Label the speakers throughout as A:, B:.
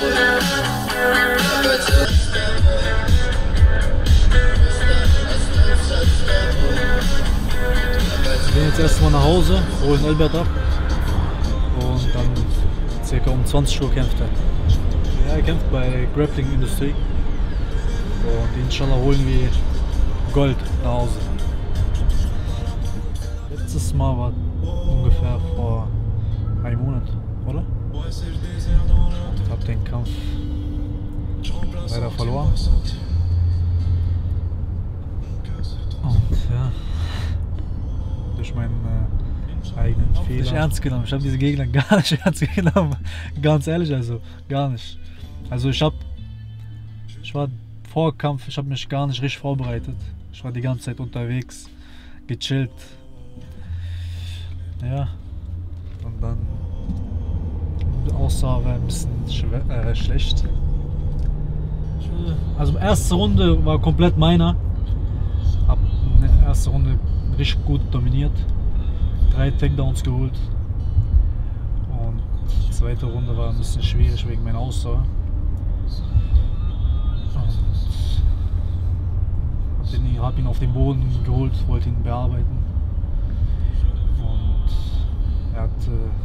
A: Wir gehen jetzt erstmal nach Hause, holen Albert ab und dann circa um 20 Uhr kämpft er. Ja, er kämpft bei Grappling Industrie und inshallah holen wir Gold nach Hause. Letztes Mal war ungefähr vor einem Monat, oder? Ich habe den Kampf leider verloren. Und ja, durch meinen eigenen Fehler. Nicht ernst genommen. Ich habe diese Gegner gar nicht ernst genommen. Ganz ehrlich, also gar nicht. Also ich war vor Kampf, ich habe mich gar nicht richtig vorbereitet. Ich war die ganze Zeit unterwegs, gechillt. Ja, und dann aussah war ein bisschen schlecht. Also erste Runde war komplett meiner. Hab in der ersten Runde richtig gut dominiert. 3 Takedowns geholt. Und die zweite Runde war ein bisschen schwierig wegen meiner Ausdauer. Und hab ihn auf den Boden geholt, wollte ihn bearbeiten. Und er hat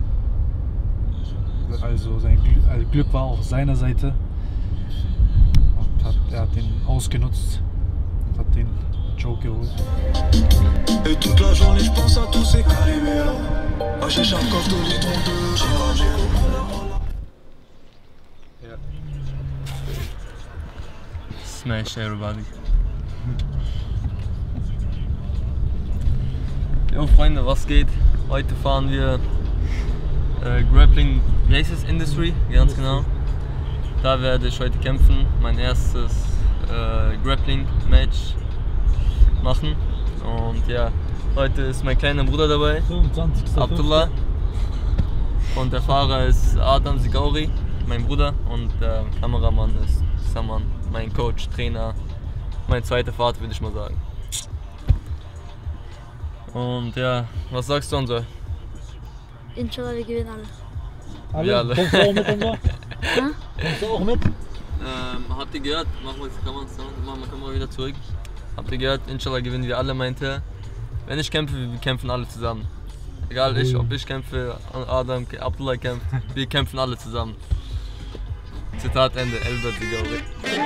A: also sein Glück war auf seiner Seite. Und er hat den ausgenutzt und hat den Choke geholt.
B: Et toute la journée je pense à tous ces calimero. J'ai chaque coffre de litres de
C: ja. Smash everybody. Jo Freunde, was geht? Heute fahren wir Grappling Races Industry, ganz genau. Da werde ich heute kämpfen, mein erstes Grappling Match machen. Und ja, heute ist mein kleiner Bruder dabei,
A: 25.
C: Abdullah. Und der Fahrer ist Adam Sigauri, mein Bruder. Und der Kameramann ist Saman, mein Coach, Trainer, mein zweiter Vater, würde ich mal sagen. Und ja, was sagst du, Ansa?
D: Inshallah, wir gewinnen alle.
C: Wir alle.
A: Kommst du auch mit, Ansa? Kommst du auch mit?
C: Habt ihr gehört? Machen wir wieder zurück. Habt ihr gehört? Inshallah gewinnen wir alle, meinte er. Wenn ich kämpfe, wir kämpfen alle zusammen. Egal ob ich kämpfe, Adam, Abdullah kämpft, wir kämpfen alle zusammen. Zitat Ende, Albert Sigauri.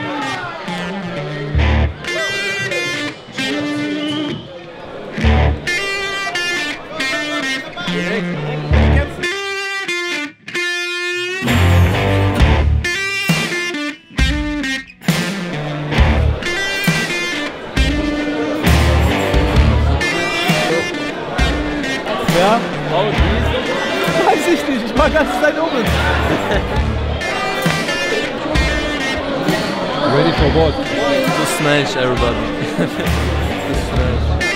A: Ja? Weiß ich nicht, ich war die ganze Zeit oben.
C: Ready for what? To smash everybody. To smash.